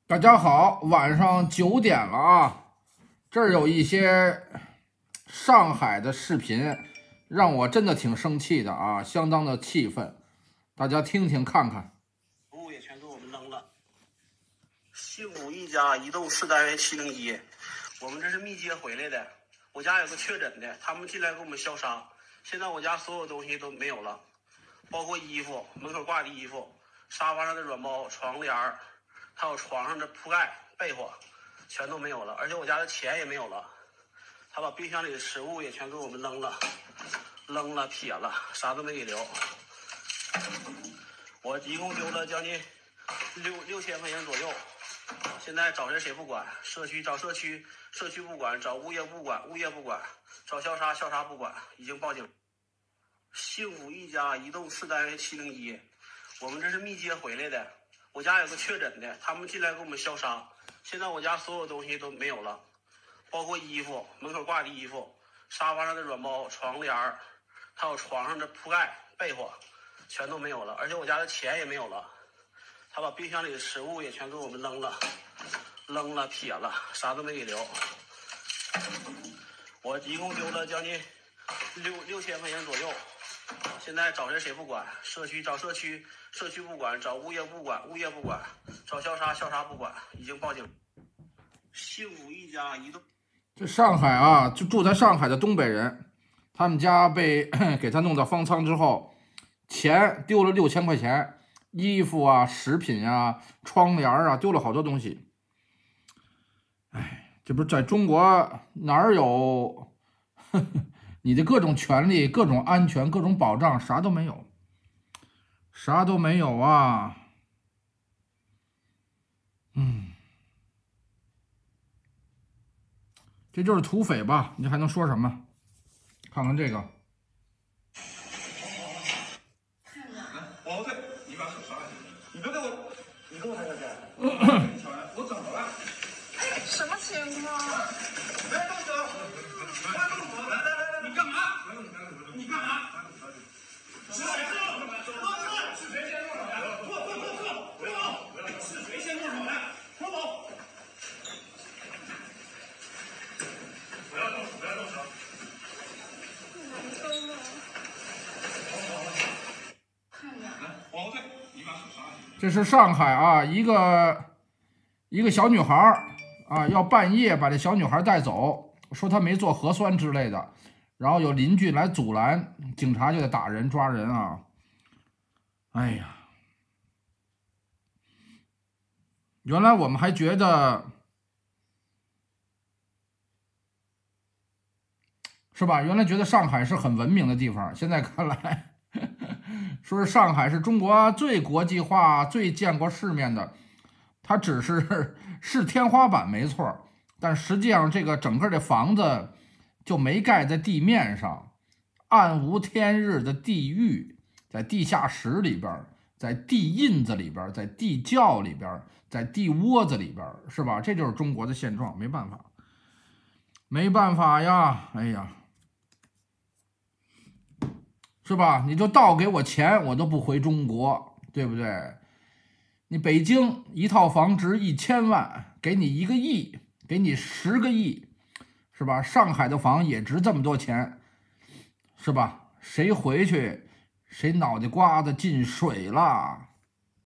大家好，晚上9点了啊，这儿有一些上海的视频，让我真的挺生气的啊，相当的气愤，大家听听看看。 物也全给我们扔了。幸福一家移动4单元701，我们这是密接回来的。我家有个确诊的，他们进来给我们消杀。现在我家所有东西都没有了，包括衣服，门口挂的衣服，沙发上的软包、床帘儿，还有床上的铺盖、被窝，全都没有了。而且我家的钱也没有了，他把冰箱里的食物也全给我们扔了、撇了，啥都没给留。我一共丢了将近6000块钱左右。现在找谁不管，社区找社区，社区不管；找物业不管，物业不管；找消杀，消杀不管。已经报警。幸福一家移动4单元701，我们这是密接回来的。我家有个确诊的，他们进来给我们消杀。现在我家所有东西都没有了，包括衣服，门口挂的衣服，沙发上的软包、床帘儿，还有床上的铺盖、被窝，全都没有了。而且我家的钱也没有了。他把冰箱里的食物也全给我们扔了、撇了，啥都没给留。我一共丢了将近6000块钱左右。现在找谁不管，社区找社区，社区不管；找物业不管，物业不管；找消杀，消杀不管。已经报警。幸福一家移动。 这上海啊，就住在上海的东北人，他们家被给他弄到方舱之后，钱丢了6000块钱。衣服啊、食品啊、窗帘啊，丢了好多东西。哎，这不是在中国哪儿有你的各种权利、各种安全、各种保障，啥都没有，啥都没有啊！这就是土匪吧？你还能说什么？看看这个。 王队，你把手刷下去。你别给我，你跟我谈条件。我怎么了？ 哎，什么情况？ 来动手！来动手！来，你干嘛？你干嘛？是谁先动手的？是谁先动手的？不走！是谁先动手的？不走！不要动手！不要动手！王队，你把手刷下去。 这是上海啊，一个小女孩啊，要半夜把这小女孩带走，说她没做核酸之类的，然后有邻居来阻拦，警察就得打人抓人啊！哎呀，原来我们还觉得是吧？原来觉得上海是很文明的地方，现在看来。说是上海是中国最国际化、最见过世面的，它只是天花板没错，但实际上这个整个的房子就没盖在地面上，暗无天日的地狱，在地下室里边，在地印子里边，在地窖里边，在地窝子里边，是吧？这就是中国的现状，没办法，没办法呀！哎呀。是吧？你就倒给我钱，我都不回中国，对不对？你北京一套房值1000万，给你1个亿，给你10个亿，是吧？上海的房也值这么多钱，是吧？谁回去，谁脑袋瓜子进水了。